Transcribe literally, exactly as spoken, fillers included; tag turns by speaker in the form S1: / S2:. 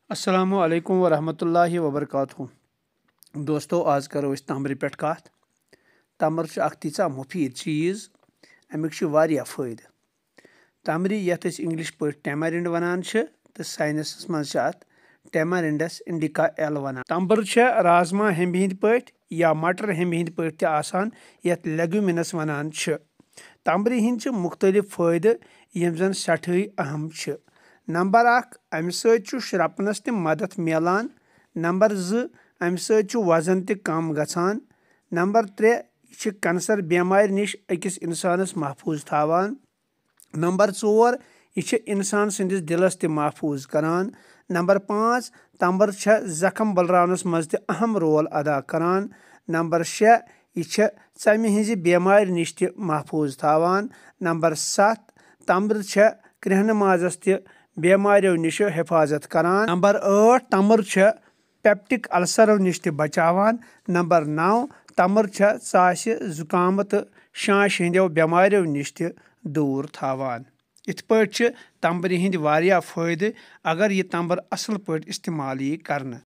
S1: अस्सलामु अलैकुम वरहमतुल्लाहि वबरकातुहू। दोस्तों आज करो अस तमर पे कत। तमर अख तीचा मुफीद चीज़, अमिक वारिया फ़ायदे। तमरी यथ इंग्लिश पे टैमरिंड वनान तो साइंस मज टैमरिंडस इंडिका एल वनान। तंबर राजमा हेम्बि हिंद पे या मटर हेम्बि हिंद पे आसान यथ लेग्यूमिनस वनान। तंबरी हिंद मुख्तलिफ फ़ायदे यम जन सठे अहम। नंबर अख अमि सत श्रपनस ते मदद मिलान। नंबर ज़ अमि सत वजन ते कम गछान। नंबर त्रे यह कैंसर बेमार निश अकिस इंसानस महफूज थावान। नंबर चोर यह इंसान सदिस दिलस ते महफूज करान। नंबर पाँच तंबर जख्म बलरावनस मज ते अहम रोल अदा करान। नंबर शे यह चमि हिंज बेमार निश ते महफूज थावान। नंबर सत तंबर कृहन माजस ते बेमारियों निश हिफाजत करान। नंबर आठ तमर पेप्टिक अल्सरों निश ते बचावान। नंबर नौ तमर चाशि जुकाम तो शांश हिंदो बेमारियों निश ते दूर थावान। इत पे तंबर हिंद वारिया फ़ायदे अगर यह तंबर असल पे इस्तेमाल यी करना।